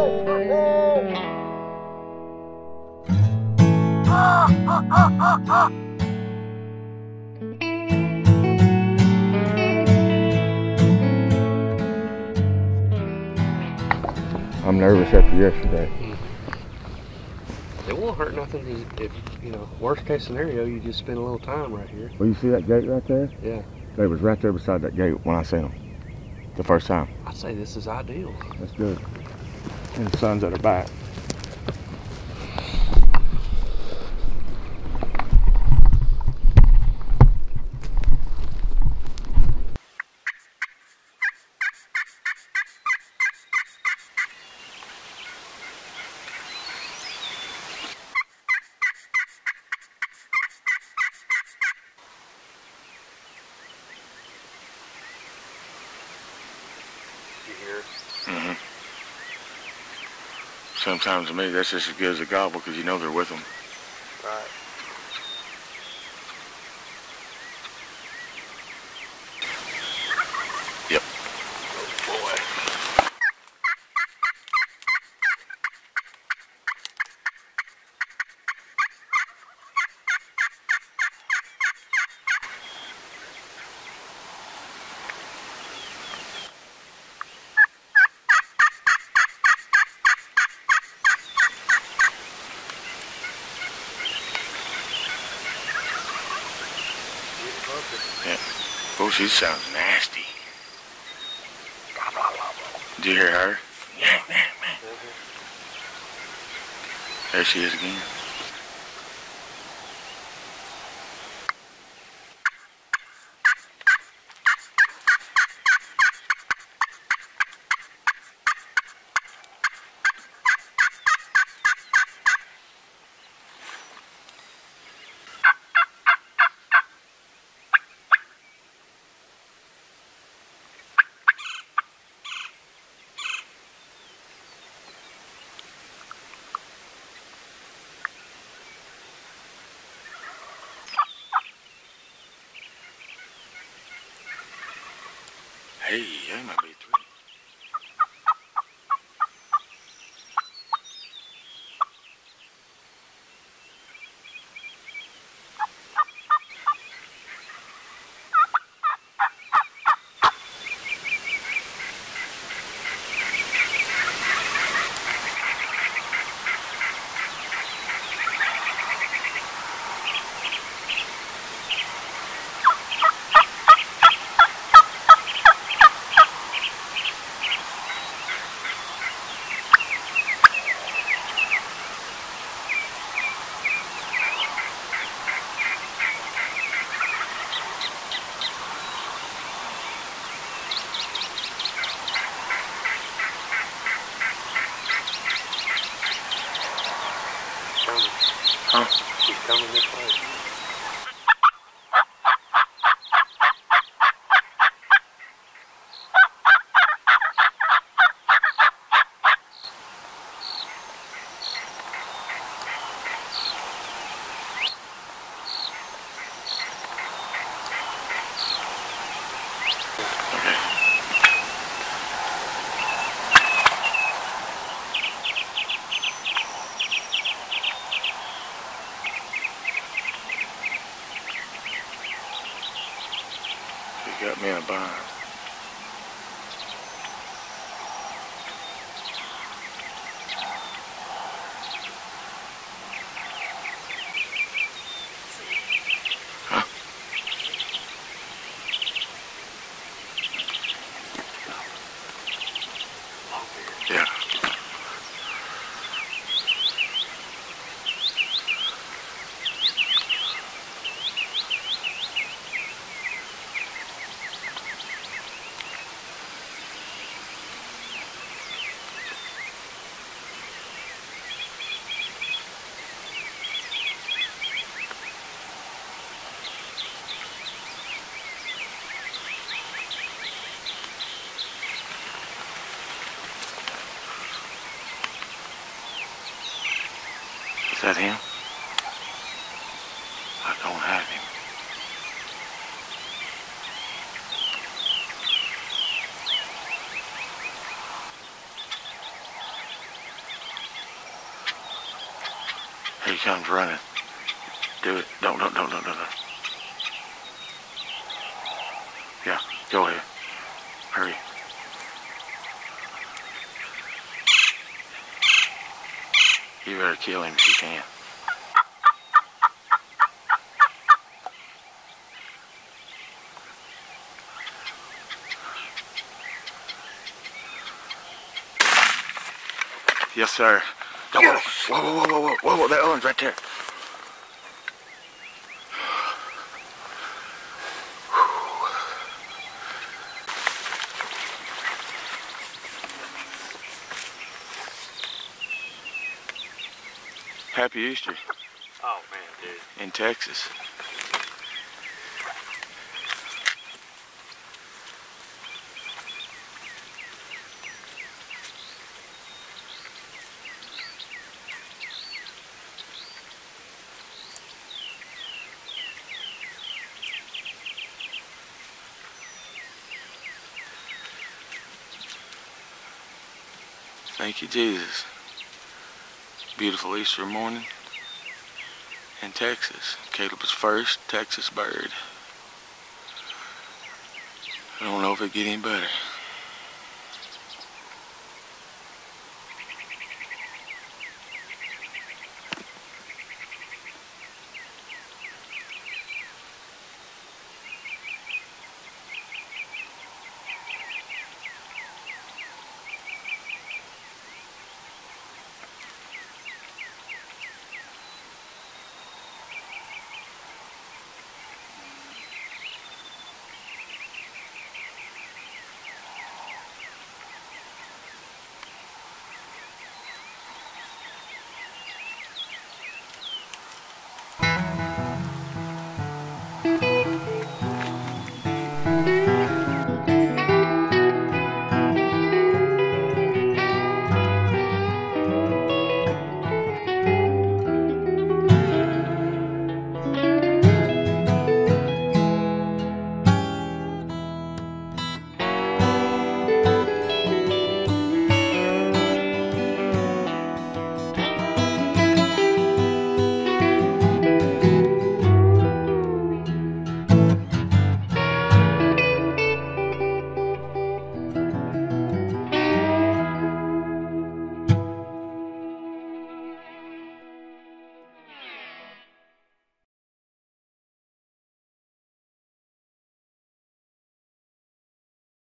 I'm nervous after yesterday. It won't hurt nothing if, you know, worst case scenario, you just spend a little time right here. Well, you see that gate right there? Yeah. They was right there beside that gate when I seen them the first time. I'd say this is ideal. That's good. And the sun's at her back. Mm-hmm. Sometimes to me that's just as good as a gobble because you know they're with them. Right. Yep. Oh boy. Yeah. Oh, she sounds nasty. Did you hear her? There she is again. Hey, that might be three. Huh? She's coming this way. She got me in a bind. Huh? Yeah. Is that him? I don't have him. Here he comes running. Do it. Don't. Yeah, go ahead. Hurry. You better kill him if you can. Yes, sir. Yes. Whoa, that one's right there. Happy Easter. Oh man, dude. In Texas. Thank you, Jesus. Beautiful Easter morning in Texas. Caleb's first Texas bird. I don't know if it'd get any better.